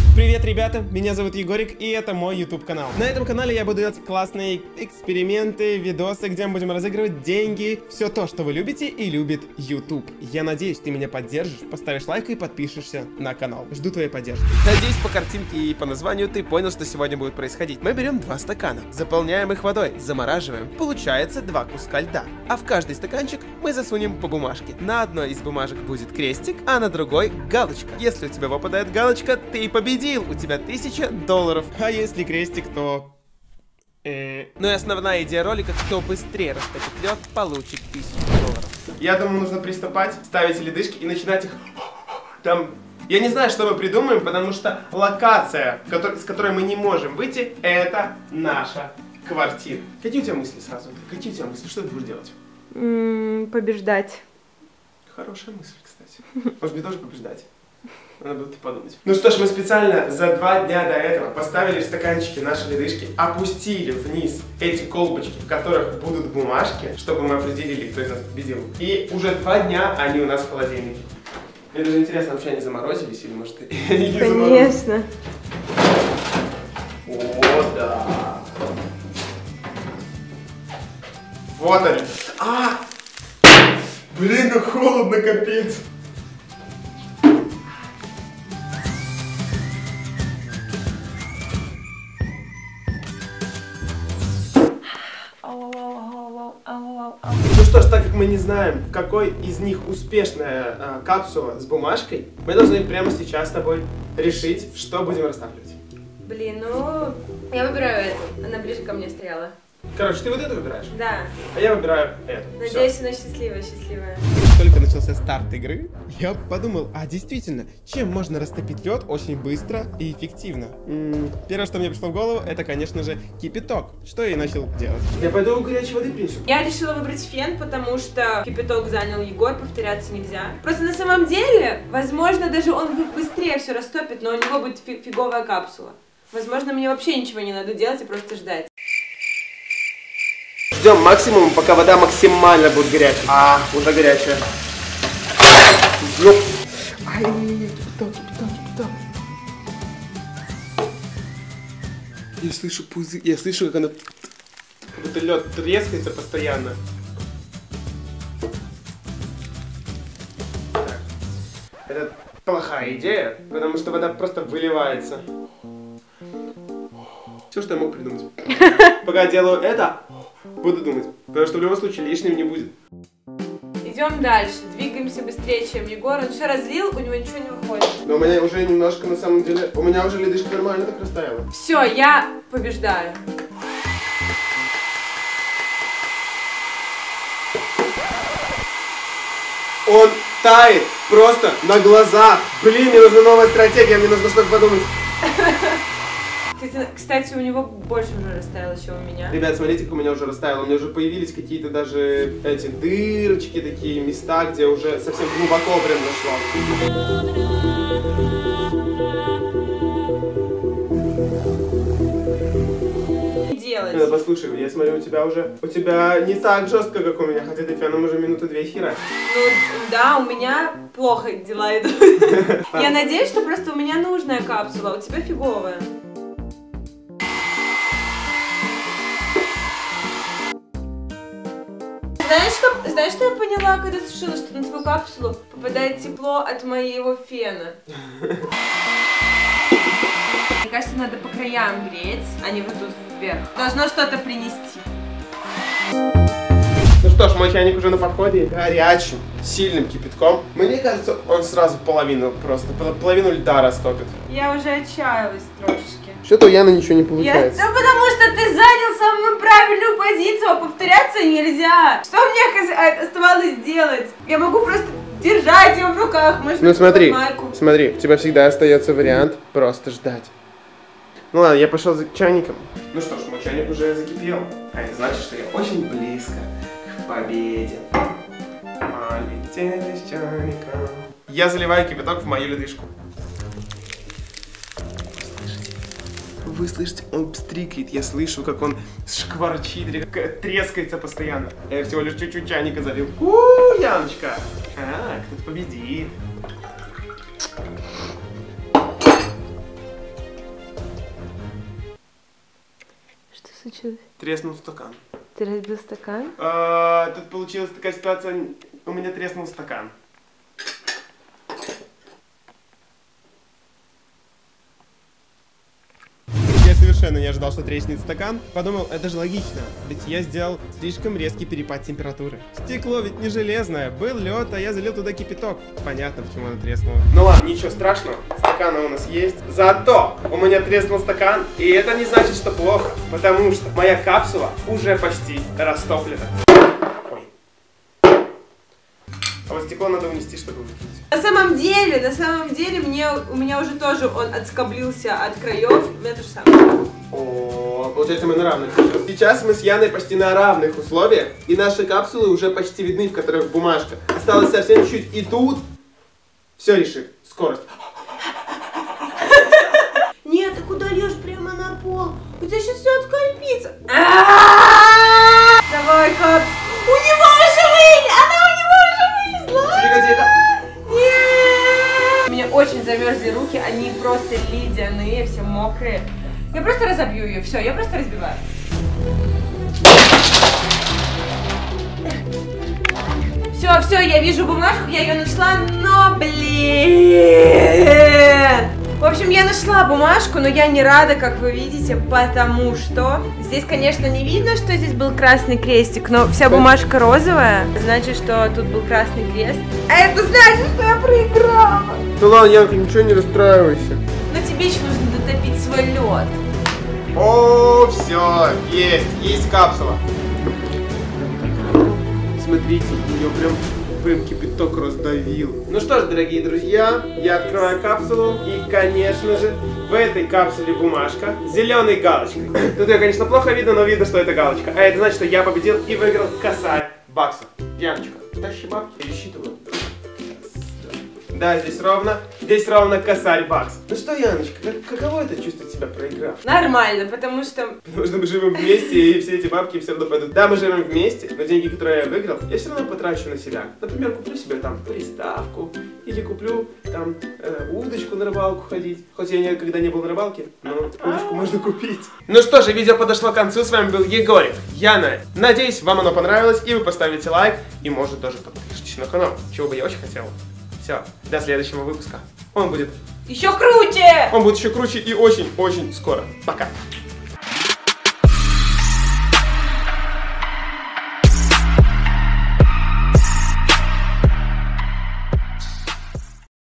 Привет, ребята! Меня зовут Егорик, и это мой YouTube канал. На этом канале я буду делать классные эксперименты, видосы, где мы будем разыгрывать деньги, все то, что вы любите и любит YouTube. Я надеюсь, ты меня поддержишь, поставишь лайк и подпишешься на канал. Жду твоей поддержки. Надеюсь, по картинке и по названию ты понял, что сегодня будет происходить. Мы берем 2 стакана, заполняем их водой, замораживаем. Получается 2 куска льда. А в каждый стаканчик мы засунем по бумажке. На одной из бумажек будет крестик, а на другой галочка. Если у тебя выпадает галочка, ты победил. У тебя $1000. А если крестик, то... Ну и основная идея ролика: кто быстрее растопит лед, получит $1000. Я думаю, нужно приступать, ставить ледышки и начинать их... Там... Я не знаю, что мы придумаем, потому что локация, с которой мы не можем выйти, это наша квартира. Какие у тебя мысли сразу? Какие у тебя мысли? Что ты будешь делать? Побеждать. Хорошая мысль, кстати. Может, мне тоже побеждать? Надо будет подумать. Ну что ж, мы специально за 2 дня до этого поставили в стаканчики наши ледышки, опустили вниз эти колбочки, в которых будут бумажки, чтобы мы определили, кто из нас победил. И уже 2 дня они у нас в холодильнике. Мне даже интересно, вообще они заморозились или может они не заморозились? Конечно. О, да. Вот они. Блин, как холодно, капец. Ну что ж, так как мы не знаем, какой из них успешная капсула с бумажкой, мы должны прямо сейчас с тобой решить, что будем растапливать. Блин, ну... Я выбираю эту. Она ближе ко мне стояла. Короче, ты вот эту выбираешь? Да. А я выбираю эту. Надеюсь, она счастливая. Только начался старт игры, я подумал, действительно, чем можно растопить лед очень быстро и эффективно? Первое, что мне пришло в голову, это, конечно же, кипяток. Что я и начал делать. Я пойду горячей воды принесу. Я решила выбрать фен, потому что кипяток занял Егор, повторяться нельзя. Просто на самом деле, возможно, даже он быстрее все растопит, но у него будет фиговая капсула. Возможно, мне вообще ничего не надо делать и просто ждать. Ждем максимум, пока вода максимально будет горячей. Уже горячая. Кипяток. Я слышу пузырь, я слышу, как оно... Как будто лед трескается постоянно. Так. Это плохая идея, потому что вода просто выливается. Все, что я мог придумать. Пока я делаю это, буду думать, потому что в любом случае лишним не будет. Идем дальше, двигаемся быстрее, чем Егор. Он все разлил, у него ничего не выходит. Но у меня уже немножко, на самом деле, у меня уже ледышка нормально так растаяла. Все, я побеждаю. Он тает просто на глазах. Блин, мне нужна новая стратегия, мне нужно что-то подумать. Кстати, у него больше уже растаяло, чем у меня. Ребят, смотрите, как у меня уже растаяло. У меня уже появились какие-то даже эти дырочки, такие места, где уже совсем глубоко прям зашло. Делать. Послушай, я смотрю, у тебя не так жестко, как у меня, хотя ты феном уже минуты 2 херачишь. Ну, да, у меня плохо дела идут. Я надеюсь, что просто у меня нужная капсула, а у тебя фиговая. Знаешь, что я поняла, когда сушила, что на твою капсулу попадает тепло от моего фена? Мне кажется, надо по краям греть, а не вот тут вверх. Должно что-то принести. Ну что ж, мой чайник уже на подходе. Горячим, сильным кипятком. Мне кажется, он сразу половину льда растопит. Я уже отчаялась трошечки. Что-то у Яны ничего не получается. Да потому что ты занял самую правильную позицию, а повторяться нельзя. Что мне оставалось делать? Я могу просто держать его в руках. Может, ну смотри, у тебя всегда остается вариант просто ждать. Ну ладно, я пошел за чайником. Ну что ж, мой чайник уже закипел. А это значит, что я очень близко к победе. Полетели с чайником. Я заливаю кипяток в мою ледышку. Вы слышите, он пстрикает, я слышу, как он шкварчит, трескается постоянно. Я всего лишь чуть-чуть чайника залил. Яночка! Кто-то победит. случилось? Треснул стакан. Ты разбил стакан? Тут получилась такая ситуация, у меня треснул стакан. Я совершенно не ожидал, что треснет стакан. Подумал, это же логично, ведь я сделал слишком резкий перепад температуры. Стекло ведь не железное, был лед, а я залил туда кипяток. Понятно, почему оно треснуло. Ну ладно, ничего страшного, стаканы у нас есть. Зато у меня треснул стакан, и это не значит, что плохо, потому что моя капсула уже почти растоплена. Ой. А вот стекло надо унести, чтобы выкинуть. На самом деле, у меня уже тоже он отскоблился от краев. У меня то же самое. О, получается, мы на равных. Сейчас мы с Яной почти на равных условиях, и наши капсулы уже почти видны, в которых бумажка. Осталось совсем чуть-чуть, и тут все решит. Скорость. Нет, ты куда льешь? Прямо на пол. У тебя сейчас все отскольпится. Давай, капс. У него уже вылезла! Она у него уже вылезла! Тихо-тихо. У меня очень замерзли руки, они просто ледяные, все мокрые. Я просто разобью ее, все, я просто разбиваю. Все, я вижу бумажку, я ее нашла, но, блин. В общем, я нашла бумажку, но я не рада, как вы видите, потому что здесь, конечно, не видно, что здесь был красный крестик, но вся бумажка розовая, значит, что тут был красный крест. А это значит, что я проиграла. Ну ладно, Янка, ничего не расстраивайся. Но тебе еще нужно дотопить свой лед. О, все, есть капсула. Смотрите, ее прям кипяток раздавил. Ну что ж, дорогие друзья, я открываю капсулу, и, конечно же, в этой капсуле бумажка с зеленой галочкой. Тут ее, конечно, плохо видно, но видно, что это галочка. А это значит, что я победил и выиграл косарь баксов. Яночка, тащи бабки, пересчитываю. Да, здесь ровно косарь бакс. Ну что, Яночка, каково это чувствовать себя проиграв? Нормально, потому что... Потому что мы живем вместе, и все эти бабки все равно пойдут. Да, мы живем вместе, но деньги, которые я выиграл, я все равно потрачу на себя. Например, куплю себе там приставку, или куплю там удочку на рыбалку ходить. Хоть я никогда не был на рыбалке, но удочку можно купить. Ну что же, видео подошло к концу, с вами был Егорик, Яна. Надеюсь, вам оно понравилось, и вы поставите лайк, и может даже подпишитесь на канал, чего бы я очень хотел. Все, до следующего выпуска. Он будет еще круче! Он будет еще круче и очень-очень скоро. Пока.